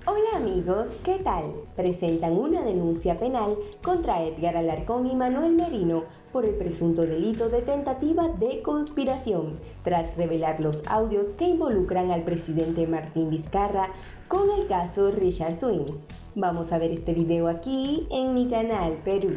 Hola amigos, ¿qué tal? Presentan una denuncia penal contra Edgar Alarcón y Manuel Merino por el presunto delito de tentativa de conspiración, tras revelar los audios que involucran al presidente Martín Vizcarra con el caso Richard Swing. Vamos a ver este video aquí en mi canal Perú.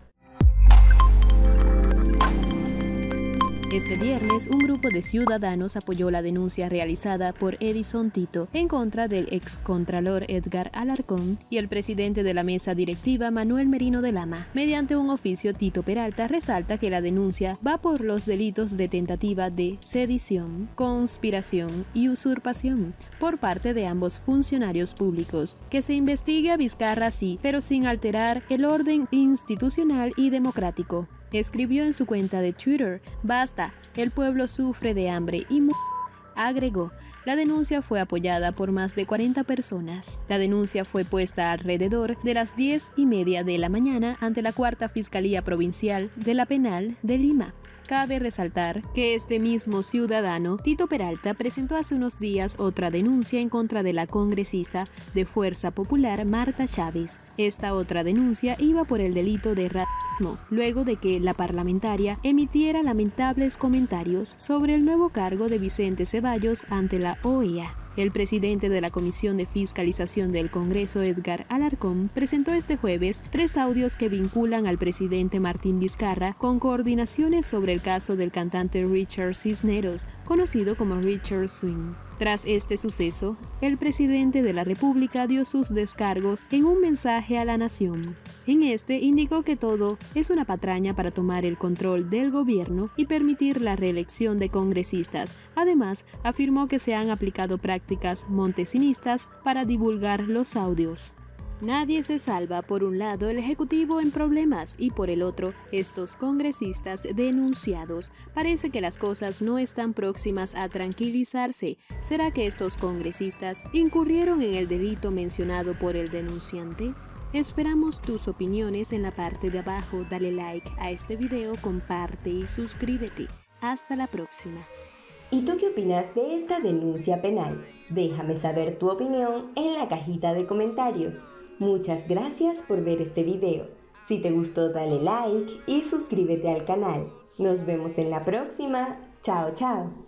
Este viernes, un grupo de ciudadanos apoyó la denuncia realizada por Edison Tito en contra del excontralor Edgar Alarcón y el presidente de la mesa directiva Manuel Merino de Lama. Mediante un oficio, Tito Peralta resalta que la denuncia va por los delitos de tentativa de sedición, conspiración y usurpación por parte de ambos funcionarios públicos. Que se investigue a Vizcarra sí, pero sin alterar el orden institucional y democrático. Escribió en su cuenta de Twitter: "Basta, el pueblo sufre de hambre y agregó. La denuncia fue apoyada por más de 40 personas. La denuncia fue puesta alrededor de las 10:30 de la mañana ante la Cuarta Fiscalía Provincial de la Penal de Lima. Cabe resaltar que este mismo ciudadano, Tito Peralta, presentó hace unos días otra denuncia en contra de la congresista de Fuerza Popular Marta Chávez. Esta otra denuncia iba por el delito de racismo, luego de que la parlamentaria emitiera lamentables comentarios sobre el nuevo cargo de Vicente Ceballos ante la OEA. El presidente de la Comisión de Fiscalización del Congreso, Edgar Alarcón, presentó este jueves 3 audios que vinculan al presidente Martín Vizcarra con coordinaciones sobre el caso del cantante Richard Cisneros, conocido como Richard Swing. Tras este suceso, el presidente de la República dio sus descargos en un mensaje a la nación. En este indicó que todo es una patraña para tomar el control del gobierno y permitir la reelección de congresistas. Además, afirmó que se han aplicado prácticas montesinistas para divulgar los audios. Nadie se salva, por un lado el Ejecutivo en problemas y por el otro estos congresistas denunciados. Parece que las cosas no están próximas a tranquilizarse. ¿Será que estos congresistas incurrieron en el delito mencionado por el denunciante? Esperamos tus opiniones en la parte de abajo. Dale like a este video, comparte y suscríbete. Hasta la próxima. ¿Y tú qué opinas de esta denuncia penal? Déjame saber tu opinión en la cajita de comentarios. Muchas gracias por ver este video. Si te gustó, dale like y suscríbete al canal. Nos vemos en la próxima. Chao, chao.